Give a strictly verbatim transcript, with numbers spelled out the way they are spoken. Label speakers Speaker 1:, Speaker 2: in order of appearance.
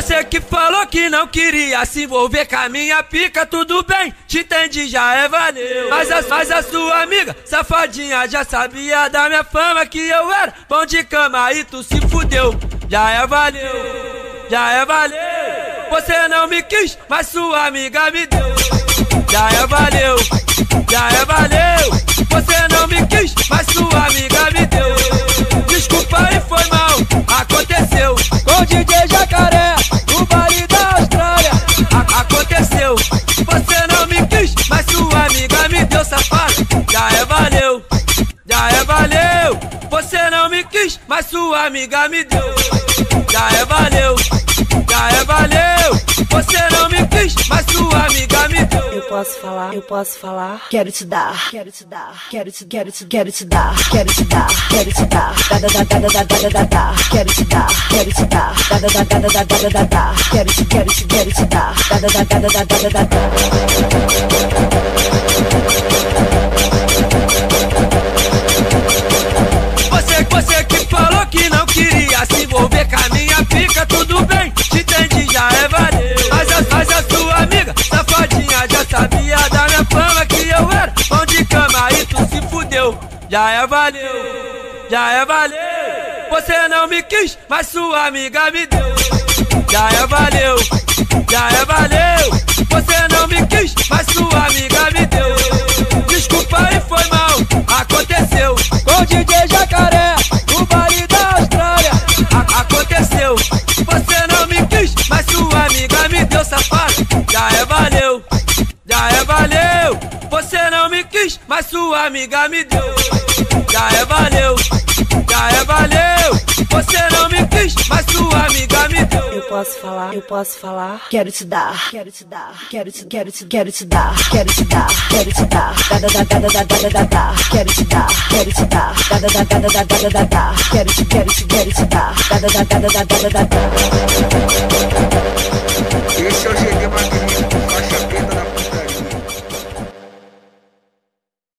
Speaker 1: Você que falou que não queria se envolver com a minha pica, tudo bem, te entendi, já é valeu. Mas a, mas a sua amiga, safadinha, já sabia da minha fama, que eu era bom de cama e tu se fudeu. Já é valeu, já é valeu. Você não me quis, mas sua amiga me deu. Já é valeu, já é valeu. Você não me quis, mas sua amiga me deu. Desculpa e foi mal, aconteceu. Com o D J Jacaré, no baile da Austrália. A aconteceu, você não me quis, mas sua amiga me deu, safado. Já é valeu, já é valeu. Você não me quis, mas sua amiga me deu. Já é valeu, já é valeu. Você não me quis, mas sua amiga me deu.
Speaker 2: Eu posso falar, eu posso falar. Quero te dar, quero te dar, quero te, quero te, quero te dar, quero te dar, quero te dar, da da da da da da da da da. Quero te dar, quero te dar, da da da da da da da da da. Quero te, quero te, quero te dar, da da da da da da da da da.
Speaker 1: Você, você que falou que não queria se envolver com a minha pica, tudo bem, te entendi, já é valeu. Mas a, mas a sua amiga, safadinha, já sabia da minha fama, que eu era bom de cama e tu se fudeu. Já é valeu, já é valeu. Você não me quis, mas sua amiga me deu. Já é valeu, já é valeu. Você não me quis, mas sua amiga me deu. Desculpa e foi mal, aconteceu. Com o D J Jacaré, no baile da Austrália. A aconteceu, você não me quis, mas sua amiga me deu, safado. Já é valeu, já é valeu. Você não me quis, mas sua amiga me deu. Já é valeu, já é valeu. Você não me quis, mas sua amiga me deu.
Speaker 2: Eu posso falar, eu posso falar. Quero te dar, quero te dar, quero te, quero te, quero te dar, quero te dar, quero te dar, da da da da da da da da da. Quero te dar, quero te dar, da da da da da da da da da. Quero te, quero te, quero te dar, da da da da da da da da.